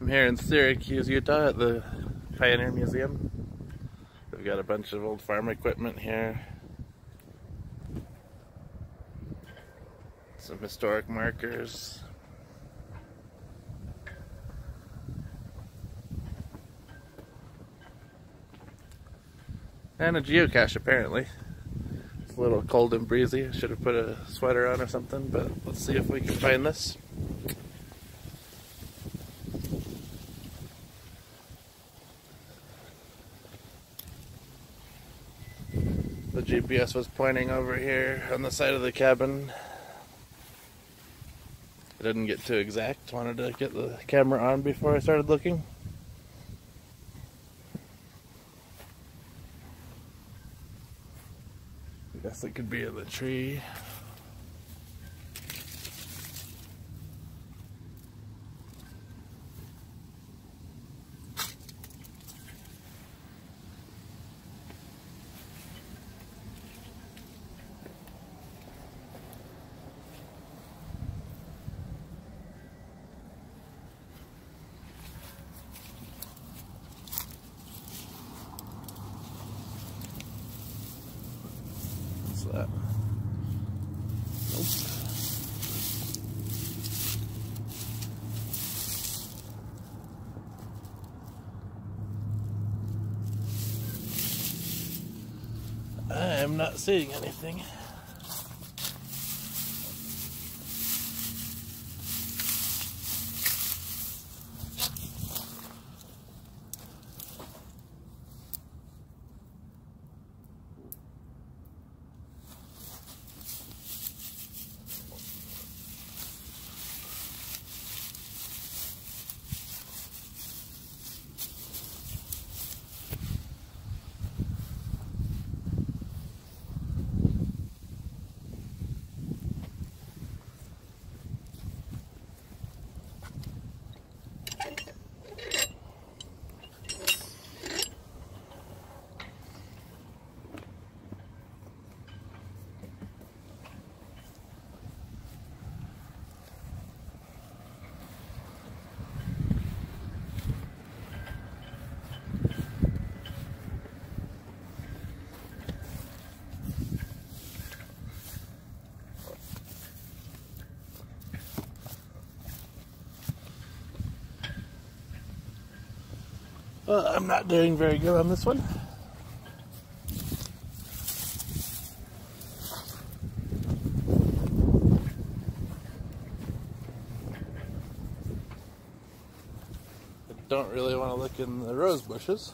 I'm here in Syracuse, Utah at the Pioneer Museum. We've got a bunch of old farm equipment here. Some historic markers. And a geocache apparently. It's a little cold and breezy. I should have put a sweater on or something, but let's see if we can find this. The GPS was pointing over here on the side of the cabin. I didn't get too exact. Wanted to get the camera on before I started looking. I guess it could be in the tree. That. Nope. I am not seeing anything. Well, I'm not doing very good on this one. I don't really want to look in the rose bushes.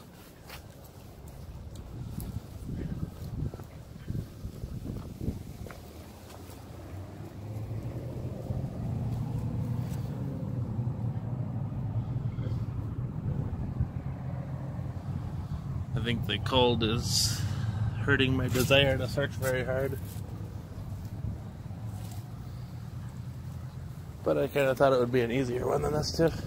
I think the cold is hurting my desire to search very hard. But I kind of thought it would be an easier one than this too.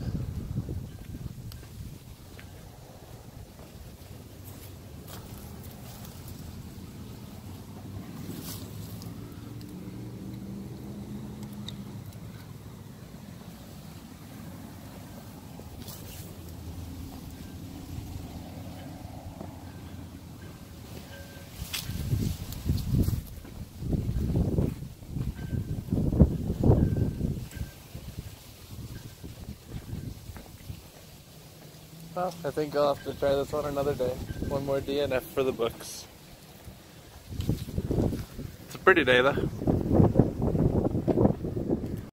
Well, I think I'll have to try this one another day. One more DNF for the books. It's a pretty day though.